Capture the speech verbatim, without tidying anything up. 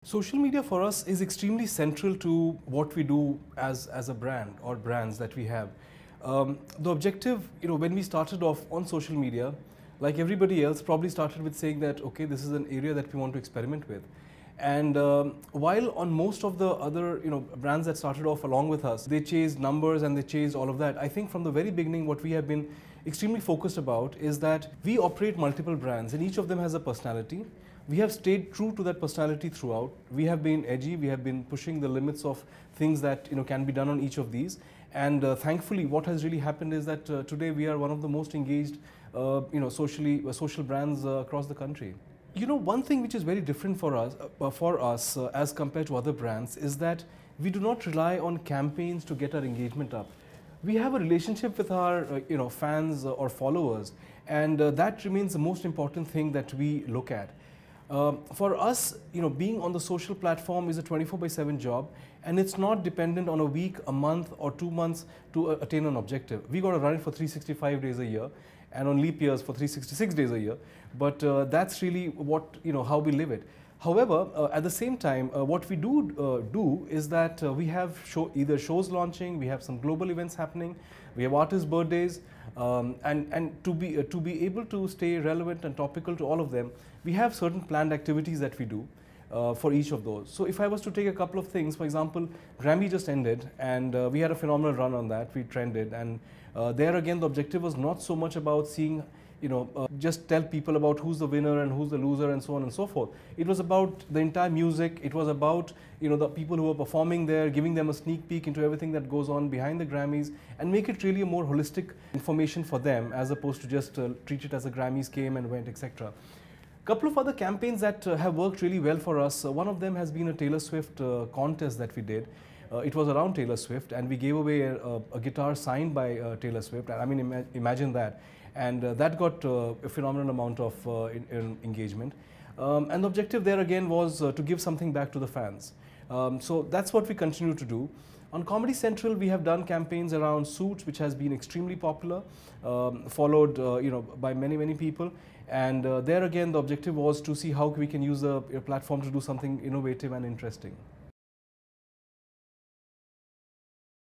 Social media for us is extremely central to what we do as, as a brand or brands that we have. Um, the objective, you know, when we started off on social media, like everybody else, probably started with saying that, okay, this is an area that we want to experiment with. And um, while on most of the other, you know, brands that started off along with us, they chased numbers and they chased all of that. I think from the very beginning, what we have been extremely focused about is that we operate multiple brands and each of them has a personality. We have stayed true to that personality throughout. We have been edgy, we have been pushing the limits of things that, you know, can be done on each of these. And uh, thankfully, what has really happened is that uh, today we are one of the most engaged, uh, you know, socially uh, social brands uh, across the country. You know, one thing which is very different for us, uh, for us uh, as compared to other brands is that we do not rely on campaigns to get our engagement up. We have a relationship with our, uh, you know, fans uh, or followers, and uh, that remains the most important thing that we look at. Uh, for us, you know, being on the social platform is a twenty-four by seven job, and it's not dependent on a week, a month, or two months to uh, attain an objective. We got to run it for three hundred sixty-five days a year, and on leap years for three hundred sixty-six days a year. But uh, that's really what, you know, how we live it. However, uh, at the same time, uh, what we do uh, do is that uh, we have show, either shows launching, we have some global events happening, we have artists' birthdays, um, and and to be uh, to be able to stay relevant and topical to all of them, we have certain planned activities that we do uh, for each of those. So if I was to take a couple of things, for example, Grammy just ended, and uh, we had a phenomenal run on that. We trended, and uh, there again, the objective was not so much about seeing, you know, uh, just tell people about who's the winner and who's the loser and so on and so forth. It was about the entire music. It was about, you know, the people who are performing there, giving them a sneak peek into everything that goes on behind the Grammys, and make it really a more holistic information for them, as opposed to just uh, treat it as the Grammys came and went, et cetera. Couple of other campaigns that uh, have worked really well for us. Uh, one of them has been a Taylor Swift uh, contest that we did. Uh, it was around Taylor Swift, and we gave away a, a, a guitar signed by uh, Taylor Swift. I mean, ima imagine that. And uh, that got uh, a phenomenal amount of uh, in, in engagement. Um, and the objective there again was uh, to give something back to the fans. Um, so that's what we continue to do. On Comedy Central, we have done campaigns around Suits, which has been extremely popular, um, followed uh, you know, by many, many people. And uh, there again, the objective was to see how we can use a, a platform to do something innovative and interesting.